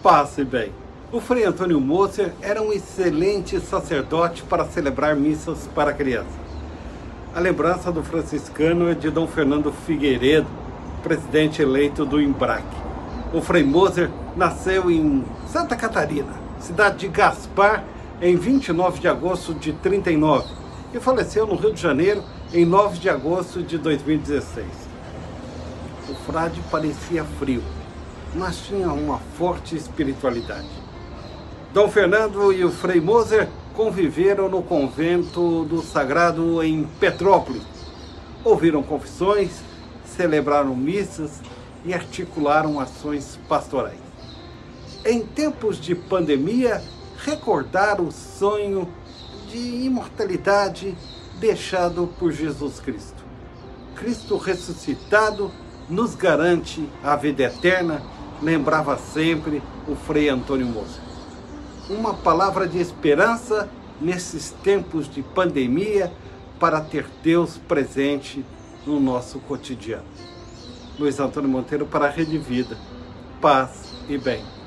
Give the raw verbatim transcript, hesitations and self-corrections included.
Paz e bem. O Frei Antônio Moser era um excelente sacerdote para celebrar missas para crianças. A lembrança do franciscano é de Dom Fernando Figueiredo, presidente eleito do IMBRAC. O Frei Moser nasceu em Santa Catarina, cidade de Gaspar, em vinte e nove de agosto de trinta e nove, e faleceu no Rio de Janeiro em nove de agosto de dois mil e dezesseis. O frade parecia frio, mas tinha uma forte espiritualidade. Dom Fernando e o Frei Moser conviveram no convento do Sagrado em Petrópolis. Ouviram confissões, celebraram missas e articularam ações pastorais. Em tempos de pandemia, recordaram o sonho de imortalidade deixado por Jesus Cristo. Cristo ressuscitado nos garante a vida eterna, lembrava sempre o Frei Antônio Moser. Uma palavra de esperança nesses tempos de pandemia para ter Deus presente no nosso cotidiano. Luiz Antônio Monteiro para a Rede Vida. Paz e bem.